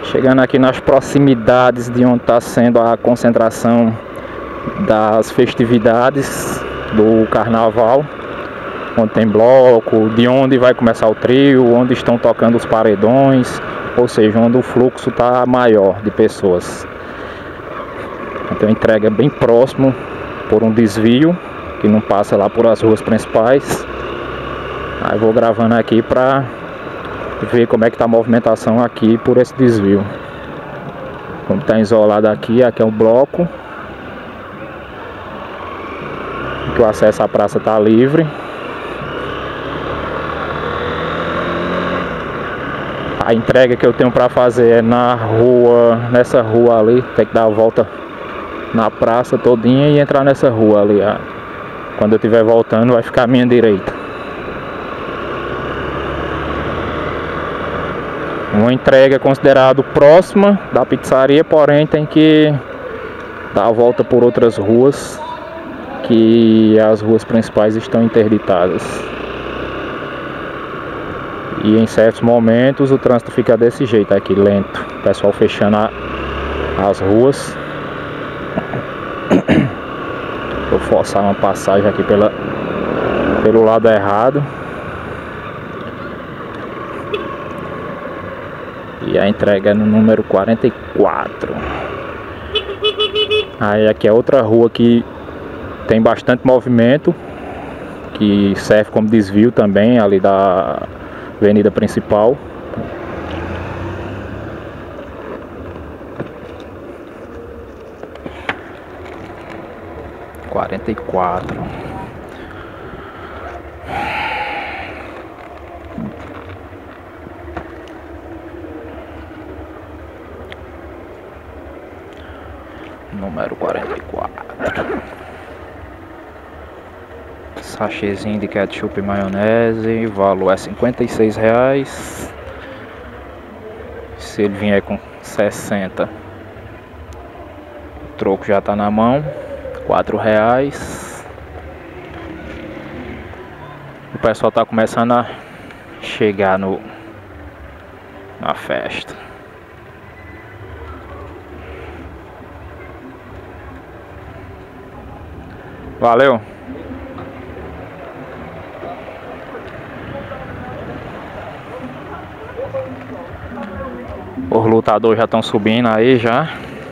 Chegando aqui nas proximidades de onde está sendo a concentração das festividades do carnaval, onde tem bloco, de onde vai começar o trio, onde estão tocando os paredões, ou seja, onde o fluxo está maior de pessoas. Então entrega bem próximo por um desvio que não passa lá por as ruas principais. Aí vou gravando aqui para ver como é que tá a movimentação aqui por esse desvio. Como está isolado aqui é um bloco, que o acesso à praça está livre. A entrega que eu tenho para fazer é na rua, nessa rua ali, tem que dar a volta na praça todinha e entrar nessa rua ali. Quando eu estiver voltando vai ficar à minha direita. Uma entrega considerada próxima da pizzaria, porém tem que dar a volta por outras ruas, que as ruas principais estão interditadas. E em certos momentos o trânsito fica desse jeito aqui, lento. O pessoal fechando as ruas. Vou forçar uma passagem aqui pelo lado errado. E a entrega é no número 44. Aí aqui é outra rua que tem bastante movimento, que serve como desvio também ali da avenida principal. Número 44. Sachêzinho de ketchup e maionese, valor é R$56. Se ele vier com 60, o troco já tá na mão, R$4. O pessoal tá começando a chegar na festa. Valeu! Os lutadores já estão subindo aí já.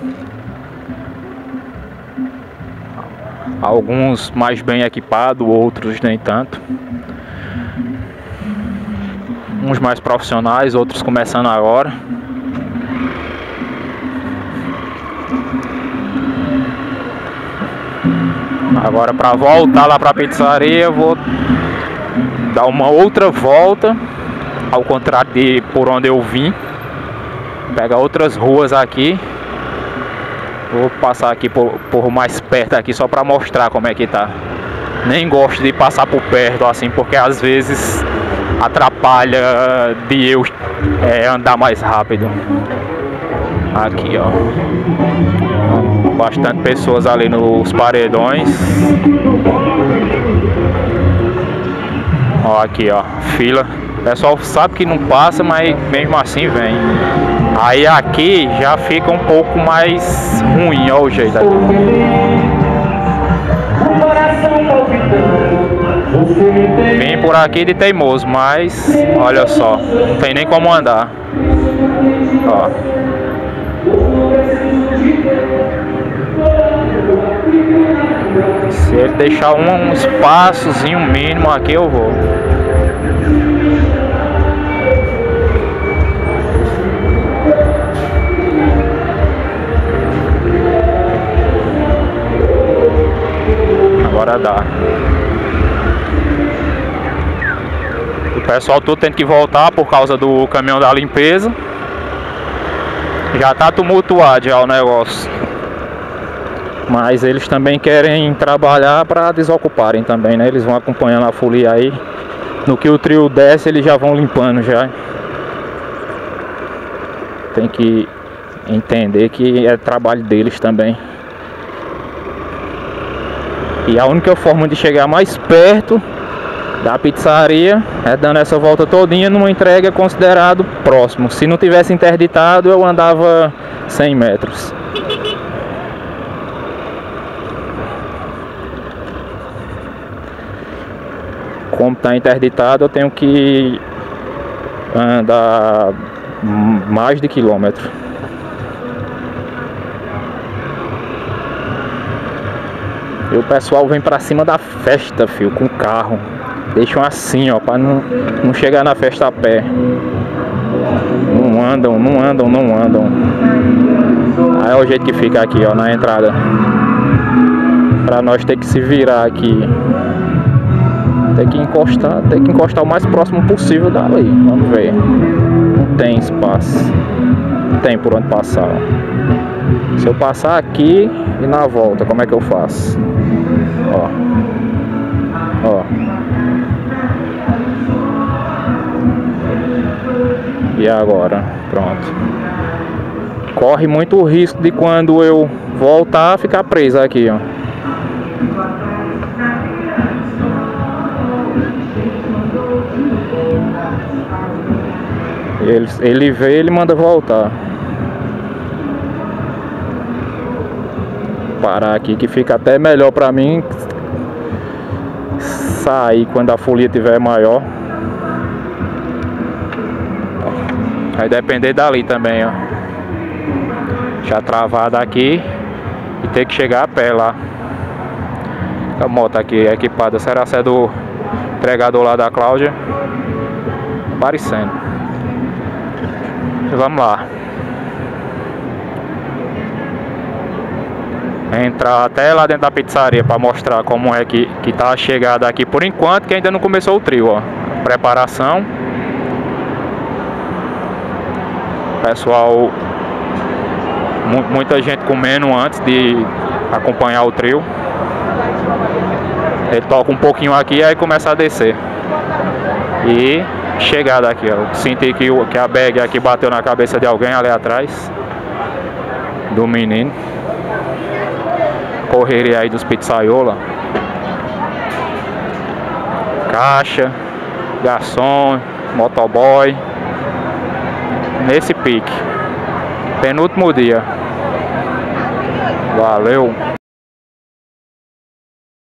Alguns mais bem equipados, outros nem tanto. Uns mais profissionais, outros começando agora. Agora para voltar lá para a pizzaria eu vou dar uma outra volta, ao contrário de por onde eu vim. Pegar outras ruas aqui. Vou passar aqui por mais perto aqui só para mostrar como é que tá. Nem gosto de passar por perto assim, porque às vezes atrapalha de eu andar mais rápido. Aqui, ó. Bastante pessoas ali nos paredões. Ó, aqui, ó, fila. O pessoal sabe que não passa, mas mesmo assim vem. Aí aqui já fica um pouco mais ruim, ó o jeito aqui. Vim por aqui de teimoso, mas olha só, não tem nem como andar. Ó. Se ele deixar um espaçozinho mínimo aqui, eu vou. Agora dá. O pessoal todo tem que voltar por causa do caminhão da limpeza. Já tá tumultuado já o negócio. Mas eles também querem trabalhar para desocuparem também, né? Eles vão acompanhando a folia aí. No que o trio desce, eles já vão limpando já. Tem que entender que é trabalho deles também. E a única forma de chegar mais perto da pizzaria, dando essa volta todinha numa entrega considerado próximo. Se não tivesse interditado, eu andava 100 metros. Como está interditado, eu tenho que andar mais de quilômetro. E o pessoal vem pra cima da festa, filho, com o carro. Deixam assim, ó, pra não chegar na festa a pé. Não andam. Aí é o jeito que fica aqui, ó, na entrada. Pra nós ter que se virar aqui. Tem que encostar o mais próximo possível dali. Vamos ver. Não tem espaço. Não tem por onde passar. Se eu passar aqui e na volta, como é que eu faço? Ó. E agora? Pronto. Corre muito o risco de quando eu voltar ficar preso aqui, ó. Ele vê, ele manda voltar. Parar aqui que fica até melhor pra mim sair quando a folia tiver maior. Vai depender dali também, ó. Já travada aqui e ter que chegar a pé lá. A moto aqui equipada, será que é do entregador lá da Cláudia? Aparecendo. Vamos lá. Entrar até lá dentro da pizzaria para mostrar como é que tá a chegada aqui por enquanto, que ainda não começou o trio, ó. Preparação. Pessoal, muita gente comendo antes de acompanhar o trio. Ele toca um pouquinho aqui, aí começa a descer. E chegada aqui, ó. Senti que a bag aqui bateu na cabeça de alguém ali atrás do menino. Correria aí dos pizzaiola. Caixa, garçom, motoboy. Nesse pique. Penúltimo dia. Valeu.